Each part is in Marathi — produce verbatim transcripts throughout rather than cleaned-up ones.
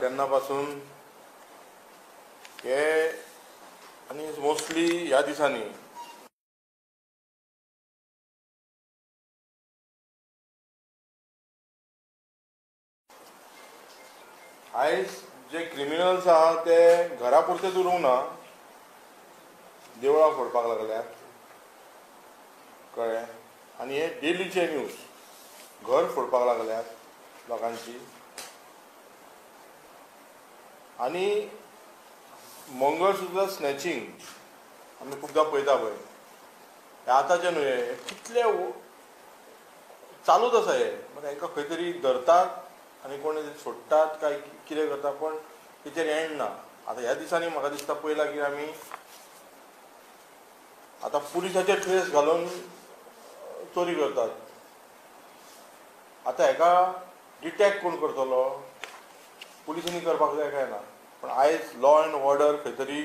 तेन्ना पासून हे आनी मोस्टली ह्या दिसांनी आयज जे क्रिमिनल्स आहा ते घरा पुरतेच उरूंक ना, देवळां फोडपाक लागल्यात कळ्ळें. आनी हे डेलीचे न्यूज, घर फोडपाक लागल्यात लोकांची. आनी मंगळसूत्र स्नॅचिंग आमी खुबदां पळयता पळय, हे आतांचे न्हय, हे कितले चालूच आसा. हे म्हणजे हांकां खंय तरी धरतात आनी कोण सोडटात काय कितें करता, पण तेचेर एंड ना. आतां ह्या दिसांनी म्हाका दिसता पयला की आमी आतां पुलिसाचे ट्रेस घालून चोरी करतात. आतां हेका डिटेक्ट कोण करतलो, पुलिसांनी करपाक जाय काय ना. पण आयज लॉ अँड ऑर्डर खंय तरी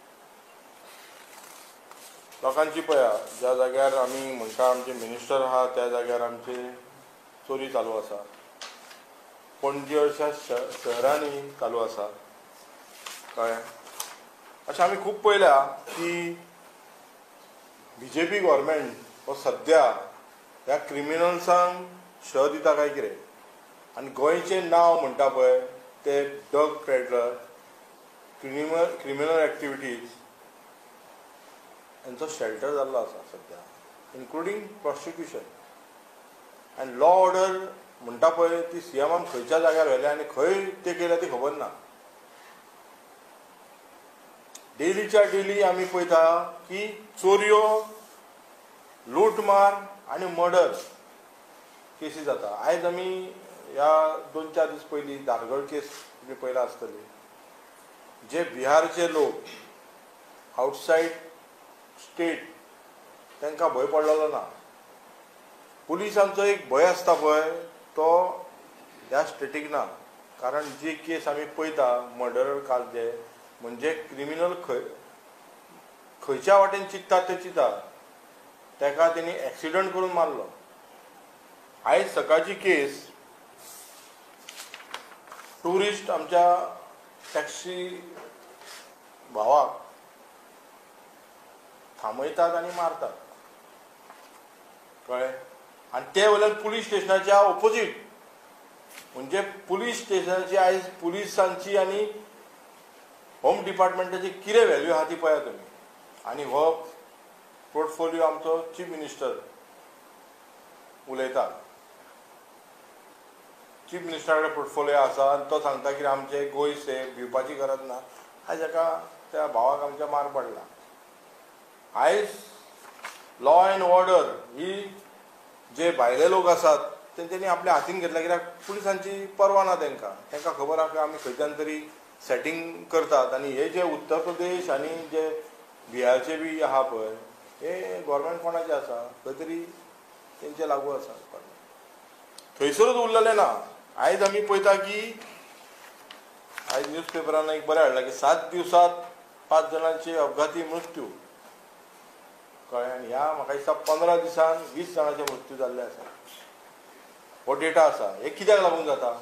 लोकांची पळया, ज्या जाग्यार आमी म्हणटा आमचे मिनिस्टर आहा त्या जाग्यार आमचे चोरी चालू आसा. पणजी अशा शहरांनी चालू आसा कळ्ळें. अशें आमी खूब पळयल्या की बी जे पी गव्हर्मेंट हो सद्या ह्या क्रिमिनल्सांक श दिता काय कितें. आनी गोंयचें नांव म्हणटा पळय ते drug peddler, criminal criminal activities हेंचो शेल्टर जाल्लो आसा सद्या, इन्क्लुडींग प्रॉस्टिट्यूशन. आनी लॉ ऑर्डर म्हणटा पळय ती सीएमान खंयच्या जाग्यार व्हेल्या आनी खंय ते केल्या ती खबर ना. डेलीच्या डेली आमी पळयता की चोरयो, लूटमार आनी मर्डर केसी जाता. आयज आमी ह्या दोन चार दीस पयलीं धारगळ केस तुमी पळयला आसतली. जे बिहारचे लोक आउटसायड स्टेट तांकां भंय पडलेलो ना. पुलिसांचो एक भंय आसता पळय तो ह्या स्टेटीक ना. कारण जी केस आमी पळयता मर्डर कालचे म्हणजे क्रिमिनल खंय खंयच्या वाटेन चिंततात ते चिंतात, ताका तेणी एक्सिडंट करून मारलो. आयज सकाळची केस ट्युरिस्ट आमच्या टॅक्सी भावाक थांबयतात आनी मारतात कळ्ळें. आनी ते वयल्यान पुलीस स्टेशनाच्या ऑपोजीट, म्हणजे पुलीस स्टेशनाची आयज पुलिसांची आनी होम डिपार्टमेंटाची कितें व्हॅल्यू आहा ती पळया तुमी. आनी हो पोर्टफोलिओ आमचो चीफ मिनिस्टर उलयता. चीफ मिनिस्टरा कडेन पोर्टफोलिओ आसा आनी तो सांगता की आमचे गोंय सेफ, भिवपाची गरज ना. आयज हेका त्या भावाक आमच्या मार पडला. आयज लॉ अँड ऑर्डर ही जे भायले लोक आसात तेंच्यांनी आपल्या हातीन घेतल्या, कित्याक पुलिसांची पर्वा ना तांकां. तांकां खबर आहा की आमी खंयच्यान तरी सेटींग करतात. आनी हे जे उत्तर प्रदेश आनी जे बिहारचे बी आहा पळय हे गव्हर्मेंट कोणाचे आसा, खंय तरी तेंचे लागू आसा. थंयसरूच उरलेले ना. आयज आमी पळयता की आयज न्यूज पेपरान एक बरें हाडलां की सात दिवसात पांच जाणांचे अपघाती मृत्यू कळ्ळें. आनी ह्या म्हाका दिसता पंदरा दिसान वीस जाणांचे मृत्यू जाल्ले आसा. हो डेटा आसा. हे कित्याक लागून जाता?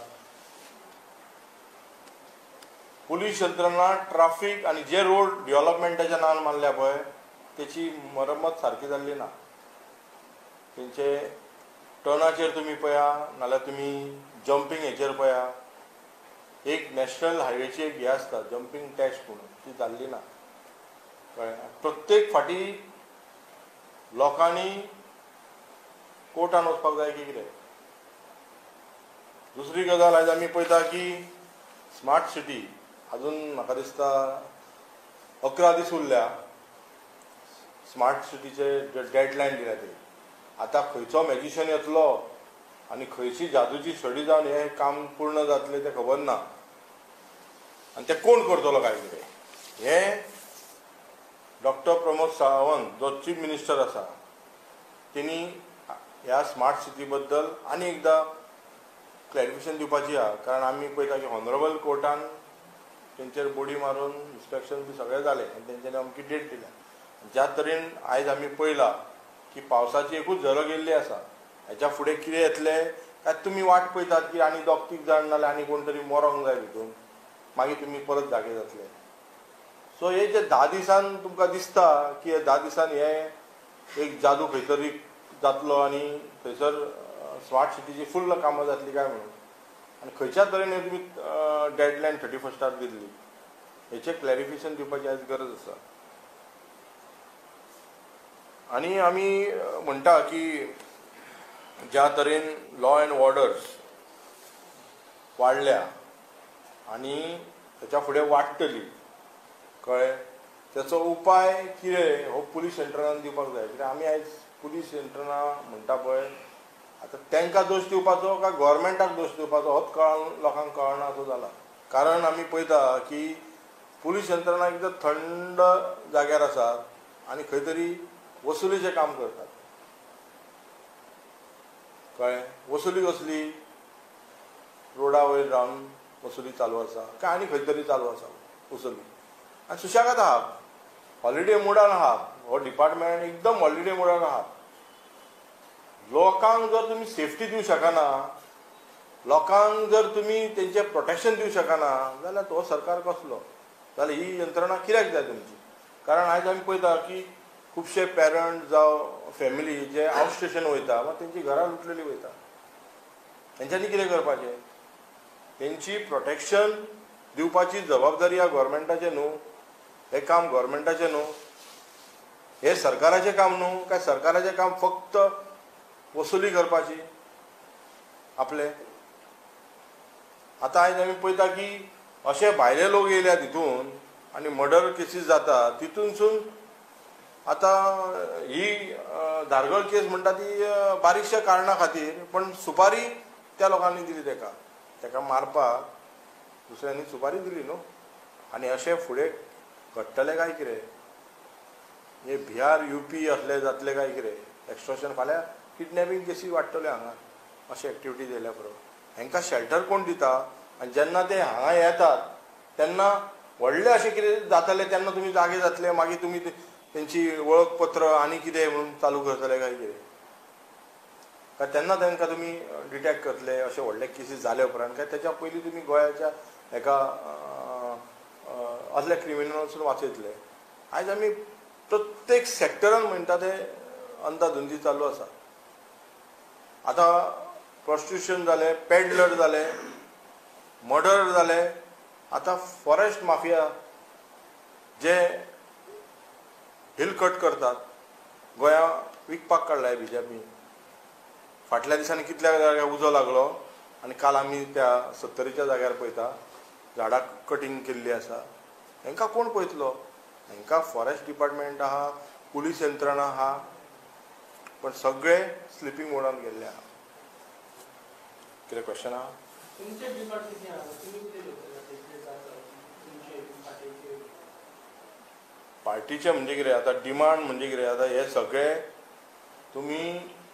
पुलीस यंत्रणा ट्राफीक आनी जे रोड डेव्हलपमेंटाच्या नांवान मारल्या पळय तेची मरम्मत सारकी जाल्ली ना. तेंचे टर्नाचेर तुमी पळया नाल्यार तुमी जंपींग हेचेर पळया. एक नॅशनल हायवेची एक हे आसता जंपींग टेस्ट म्हणून, ती जाल्ली ना कळ्ळें. प्रत्येक फाटी लोकांनी कोर्टान वचपाक जाय की कितें. दुसरी गजाल आयज आमी पळयता की स्मार्ट सिटी अजून म्हाका दिसता अकरा दीस उरल्या स्मार्ट सिटीचे डेडलायन दिल्या ते. आतां खंयचो मॅजिशियन येतलो आनी खंयची जादूची स्टडी जावन हे काम पूर्ण जातलें तें खबर ना. आनी तें कोण करतलो काय कितें. हे डॉक्टर प्रमोद सावंत जो चीफ मिनिस्टर आसा तेणी ह्या स्मार्ट सिटी बद्दल आनी एकदां क्लॅरिफिकेशन दिवपाची आहा. कारण आमी पळयता की ऑनरेबल कोर्टान तेंचेर बोडी मारून इन्स्पेक्शन बी सगळें जालें आनी तेंच्यांनी अमकी डेट दिल्या. ज्या तरेन आयज आमी पळयला की पावसाची एकूच झलक येयल्ली आसा. हेच्या फुडें कितें येतलें काय तुमी वाट पळयतात की आनी दोग तीग जाण नाल्यार आनी कोण तरी मरोंक जाय भितून. मागीर तुमी परत जागे जातले. सो हे जे धा दिसान तुमकां दिसता की हे धा दिसान हे एक जादू खंय तरी जातलो आनी थंयसर स्मार्ट सिटीची फुल्ल कामां जातली काय म्हणून, आनी खंयच्या तरेन तुमी डेडलायन थर्टी फर्स्टार दिल्ली हेचें क्लॅरिफिकेशन दिवपाची आयज गरज आसा. आनी आमी म्हणटा की ज्या तरेन लॉ एंड ऑर्डर्स वाडल्या आनी तेच्या फुडें वाडटली कळ्ळें, त्याचो उपाय कितें हो पुलीस यंत्रणान दिवपाक जाय. कित्याक आमी आयज पुलीस यंत्रणा म्हणटा पळय आतां तांकां दोश दिवपाचो काय गोवोरमेंटाक दोश दिवपाचो होच कळून लोकांक कळना असो जाला. कारण आमी पळयता की पुलीस यंत्रणा एकदम थंड जाग्यार आसात आनी खंय तरी वसुलीचें काम करतात. कळ्ळें, वसुली कसली रोडा वयर रावन वसुली चालू आसा काय आनी खंय तरी चालू आसा वसुली, आनी सुशेगाद आहा, हॉलिडे मोडान आहा. हो डिपार्टमेंट एकदम हॉलिडे मोडान आहा. लोकांक जर तुमी सेफ्टी दिवं शकना, लोकांक जर तुमी तेंचें प्रोटेक्शन दिवं शकना जाल्यार तो सरकार कसलो, जाल्यार ही यंत्रणा कित्याक जाय तुमची. कारण आयज आमी पळयता की खुबशे पेरंट जावं फॅमिली जे आउट स्टेशन वयता वा तेंची घरां लुटलेली वयता, तेंच्यांनी कितें करपाचें. तेंची प्रोटेक्शन दिवपाची जबाबदारी ह्या गोवोरमेंटाचें न्हू, हें काम गोवोरमेंटाचें न्हू, हें सरकाराचें काम न्हू. काय सरकाराचें काम फक्त वसुली करपाची आपले. आतां आयज आमी पळयता की अशे भायले लोक येयल्या तितून आनी मर्डर केसीस जाता तितूनसून आतां ही धारगळ केस म्हणटा ती बारीकशा कारणां खातीर, पण सुपारी त्या लोकांनी दिली तेका तेका मारपाक दुसऱ्यांनी सुपारी दिली न्हू. आनी अशें फुडें घडटलें काय कितें, हे बिहार युपी असले जातले काय कितें, एक्स्ट्रॉशन फाल्यां किडनॅपिंग केसी वाडटल्यो हांगा अशे एक्टिविटीज येयल्या बरोबर. हांकां शेल्टर कोण दिता, आनी जेन्ना ते हांगा येतात तेन्ना व्हडले अशें कितें जातलें तेन्ना तुमी जागे जातले, मागीर तुमी तेंची वळखपत्र आनी कितें म्हणून चालू करतले काय कितें, काय तेन्ना तांकां तुमी डिटेक्ट करतले अशे व्हडले केसीस जाले उपरांत, काय तेच्या पयलीं तुमी गोंयाच्या हेका असले क्रिमिनल्सून वाचयतले. आयज आमी प्रत्येक सॅक्टरान म्हणटा ते अंधाधुंदी चालू आसा. आतां प्रॉस्टिट्यूशन जालें, पेडलर जाले, मर्डर जाले, आतां फॉरेस्ट माफिया जे हिल कट करतात गोंया विकपाक काडलाय बीजेपी. फाटल्या दिसांनी कितल्या जाग्यार उजो लागलो आनी काल आमी त्या सत्तरीच्या जाग्यार पळयता झाडां कटींग केल्ली आसा. हांकां कोण पळयतलो, हांकां फॉरेस्ट डिपार्टमेंट आहा, पुलीस यंत्रणा आहा, पण सगळे स्लिपींग मोडान गेल्ले आहा. कितें क्वेश्चन आहा? पार्टीचे म्हणजे कितें, आतां डिमांड म्हणजे कितें, आतां हे सगळे तुमी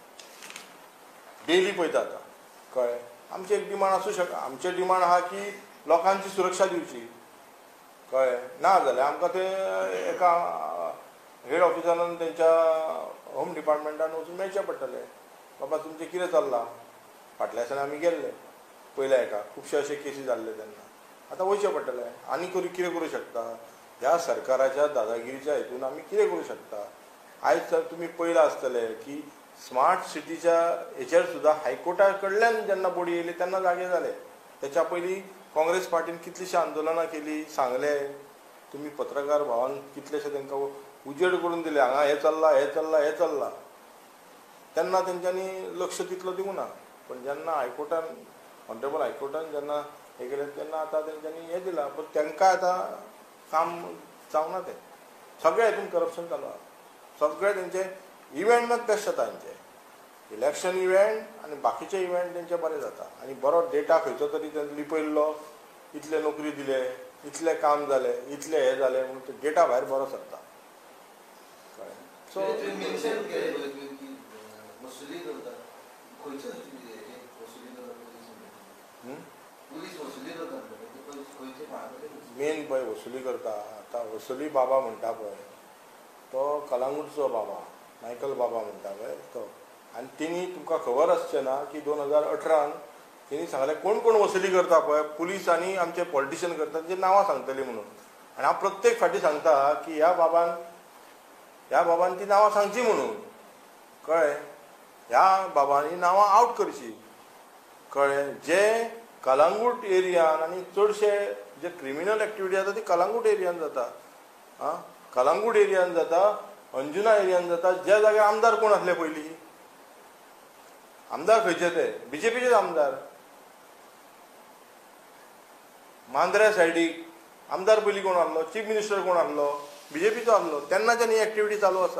डेली पळयता. आतां कळ्ळें, आमचे एक डिमांड आसूं शकता, आमचे डिमांड आहा की लोकांची सुरक्षा दिवची. कळ्ळें, ना जाल्यार आमकां ते एका हेड ऑफिसारान तेंच्या होम डिपार्टमेंटान वचून मेळचें पडटलें, बाबा तुमचें कितें चल्लां. फाटल्या दिसांनी आमी गेल्ले पयल्या हेका, खुबशे अशे केसी जाल्ले तेन्ना. आतां वयचें पडटलें. आनी करूं कितें करूं शकता, ह्या सरकाराच्या दादागिरीच्या हितून आमी कितें करूं शकता. आयज तर तुमी पळयलां आसतलें की स्मार्ट सिटीच्या हेचेर सुद्दां हायकोर्टा कडल्यान जेन्ना बडी येयली तेन्ना जागे जाले. तेच्या पयलीं काँग्रेस पार्टीन कितलींशीं आंदोलनां केलीं, सांगलें, तुमी पत्रकार भावान कितलेशे तांकां उजेड करून दिले, हांगा हें चल्लां हें चल्लां हें चल्लां, तेन्ना तेंच्यांनी लक्ष तितलो दिवंक ना. पण जेन्ना हायकोर्टान ऑनरेबल हायकोर्टान जेन्ना हें केलें तेन्ना आतां तेंच्यांनी हें दिलां. पण तांकां आतां काम जावना. तें सगळें हितून करप्शन चालू आहा. सगळे तेंचे इव्हेंटच बेस्ट जाता, तेंचे इलेक्शन इव्हेंट आनी बाकीचे इव्हेंट तेंचे बरें जाता. आनी बरो डेटा खंयचो तरी तें लिपयल्लो, इतले नोकरी दिले, इतलें काम जालें, इतलें हें जालें म्हणून तो डेटा भायर बरो सरता. कळ्ळें. सो मेन पळय वसुली करता. आतां वसुली बाबा म्हणटा पळय तो कलांगूटचो बाबा, मायकल बाबा म्हणटा पळय तो. आनी तेणी तुमकां खबर आसचें ना की दोन हजार अठरान तेणी सांगलें कोण कोण वसुली करता पळय पुलीस आनी आमचे पॉलिटिशियन करता तेंची नांवां सांगतलीं म्हणून. आनी हांव प्रत्येक फावटी सांगता की ह्या बाबान ह्या बाबान ती नांवां सांगची म्हणून, कळ्ळें. ह्या बाबांनी नांवां आवट करची, कळ्ळें. जे कलंगूट एरियान आनी चडशे जे क्रिमिनल एक्टिविटी जाता ती कलंगूट एरियान जाता. आं कलंगूट एरियान जाता, अंजुना एरियान जाता. ज्या जाग्यार आमदार कोण आसले पयलीं, आमदार खंयचे ते बीजेपीचेच आमदार. मांद्रे सायडीक आमदार पयलीं कोण आसलो, चीफ मिनिस्टर कोण आसलो, बीजेपीचो आसलो. तेन्नाच्यान ही एक्टिविटी चालू आसा.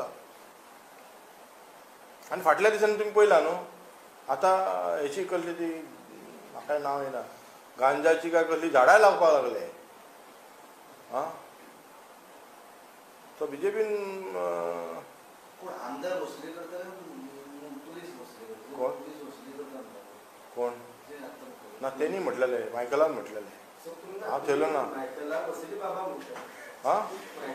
आनी फाटल्या दिसांनी तुमी पळयलां न्हू, आतां हेची कसली ती म्हाका नांव येना, गांजाची काय कसली झाडां लावपाक लागले. आं तो बीजेपीन कोण कोण ना तेणी म्हटलेले, मायकलान म्हटलेले. हांव थेयलो ना. हां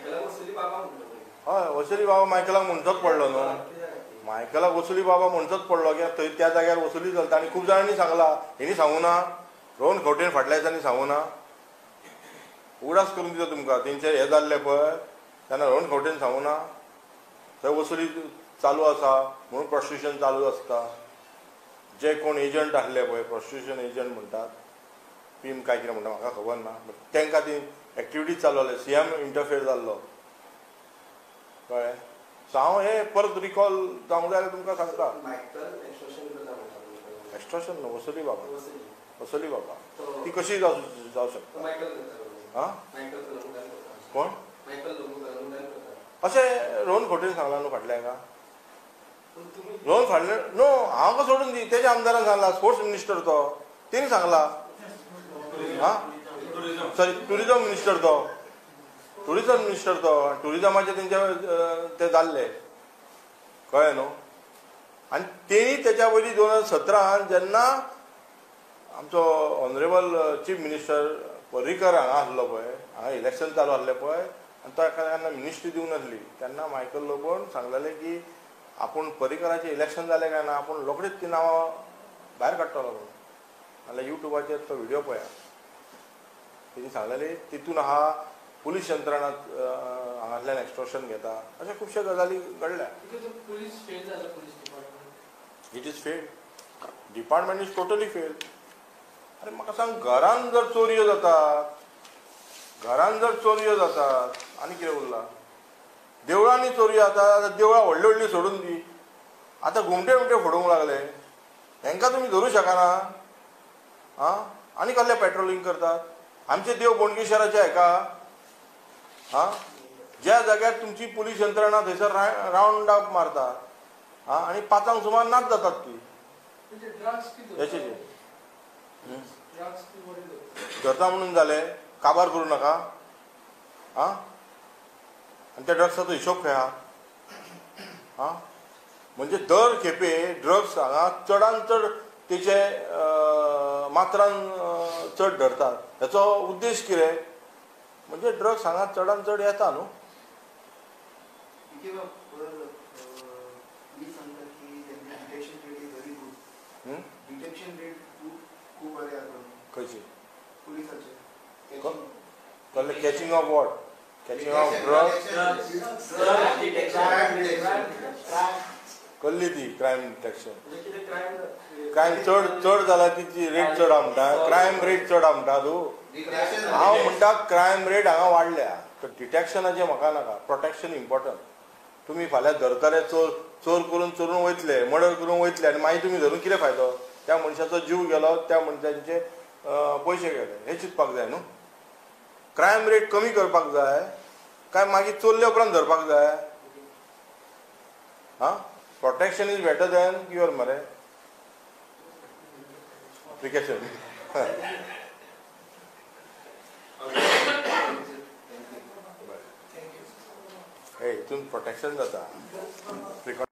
हय वसुली बाबा मायकलाक म्हणचोच पडलो न्हू. मायकलाक वसुली बाबा म्हणचोच पडलो कित्याक थंय त्या जाग्यार वसुली चलता. आनी खूब जाणांनी सांगलां, हेणी सांगूं ना, रोहन खंवटेन फाटल्या दिसांनी सांगूं ना. उगडास करून दिता तुमकां. तेंचे हें जाल्लें पळय तेन्ना रोहन खंवटेन सांगूं ना. थंय वसुली चालू आसा म्हणून प्रॉस्टिट्यूशन चालू आसता. जे कोण एजंट आसले पळय प्रॉस्टिट्यूशन एजंट म्हणटात, पीम काय कितें म्हणटा म्हाका खबर ना, तांकां ती एक्टिविटीज चालू आसले. सी एम इंटरफेर जाल्लो, कळ्ळें. सो हांव हे परत रिकॉल जावंक जाय जाल्यार तुमकां सांगता. एक्स्ट्रॉशन न्हू, वसुली बाबा. वसुली बाबा ती कशी जावं जावं शकता. हां कोण अशें रोहन खंवटेन सांगलां न्हू फाटल्या हाका. रोहन फाटले न्हू हांव कसो सोडून दी. तेज्या आमदारान सांगलां, स्पोर्ट्स मिनिस्टर तो, तेणी सांगलां. हां सॉरी टुरिजम मिनिस्टर तो, टुरिजम मिनिस्टर तो. टुरिजमाचे तेंचे ते जाल्ले, कळ्ळें न्हू. आनी तेणी तेच्या वयली दोन हजार सतरान जेन्ना आमचो ऑनरेबल चीफ मिनिस्टर पर्रीकर हांगा आसलो पळय, हांगा इलेक्शन चालू आसलें पळय, आनी तो एका तेन्ना मिनिस्ट्री दिवंक नासली. तेन्ना मायकल लोबोन सांगलेलें की आपूण पर्रीकराचें इलेक्शन जालें काय ना आपूण रोखडीच ती नांवां भायर काडटलो म्हणून. नाल्यार युट्यूबाचेर तो व्हिडियो पळया. तेणी सांगलेली तितून आहा पुलीस यंत्रणा हांगातल्यान एक्स्ट्रॉशन घेता. अशें खुबशे गजाली घडल्या. It is failed. Department is totally failed. अरे म्हाका सांग, घरान जर चोरयो जातात, घरान जर चोरयो जातात आनी कितें उरलां. देवळांनी चोरयो जातात, देवळां व्हडली व्हडली सोडून दी. आतां घुमटे घुमटे फोडूंक लागले. हेंकां तुमी धरूं शकना. आं आनी कसलें पेट्रोलिंग करतात. आमचे देव बोडगेश्वराचे हेका. हां ज्या जाग्यार तुमची पुलीस यंत्रणा थंयसर रावंड अप मारता. हां आनी पांचांक सुमार नाच जातात ती हेचे धरता म्हणून जालें, काबार करूं नाका. आं आनी त्या ड्रग्साचो हिशोब खंय आहा. आं म्हणजे दर खेपे ड्रग्स हांगा चडान चड तेचे मात्रान चड धरतात. हेचो उद्देश कितें म्हणजे ड्रग्स हांगा चडान चड येता न्हू. खंयची कसले catching of what, catching of drugs कसली ती क्रायम डिटेक्शन. क्रायम चड चड जाल्यार तिची रेट चड आहा म्हणटा. क्रायम रेट चड आहा म्हणटा तूं. हांव म्हणटा क्रायम रेट हांगा वाडल्या. डिटेक्शनाचें म्हाका नाका, प्रोटेक्शन इम्पॉर्टंट. तुमी फाल्यां धरतले, चोर चोर करून चोरून वयतले, मर्डर करून वयतले आनी मागीर तुमी धरून कितें फायदो. त्या मनशाचो जीव गेलो, त्या मनशाचे पयशे गेले, हें चिंतपाक जाय न्हू. क्रायम रेट कमी करपाक जाय काय मागीर चोरले उपरांत धरपाक जाय. हां protection is better than cure मरे. प्रिकॉशन हे हितून प्रोटेक्शन जाता.